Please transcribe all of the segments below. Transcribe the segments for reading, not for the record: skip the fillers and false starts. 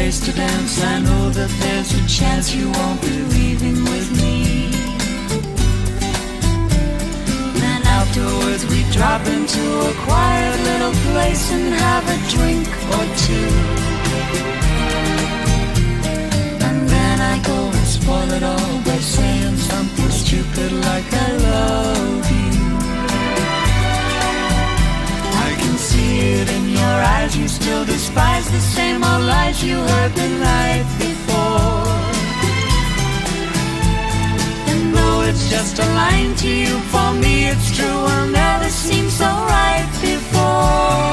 place to dance. I know that there's a chance you won't be leaving with me. Then afterwards we drop into a quiet little place and have a drink or two. And then I go and spoil it all by saying something stupid like I love you. I can see it in your eyes, you still despise the same old lies you heard the night before. And though it's just a line to you, for me it's true, will never seem so right before.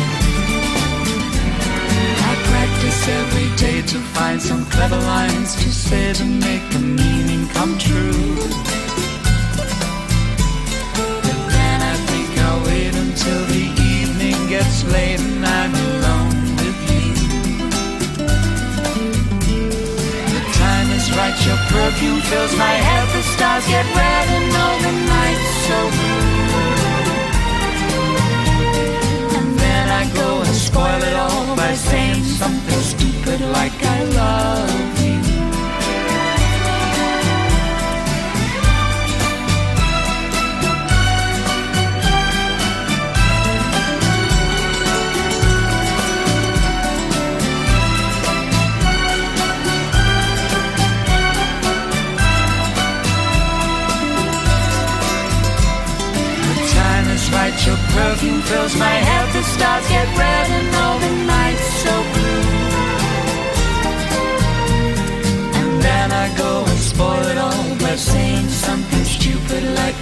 I practice every day to find some clever lines to say to make the meaning come true. But then I think I'll wait until the evening gets late and I'm alone with you. The time is right, your perfume fills my head, the stars get red and all the night's so blue. And then I go and spoil it all by saying something stupid like I love you. Right, your perfume fills my head, the stars get red and all the night's so blue. And then I go and spoil it all by saying something stupid like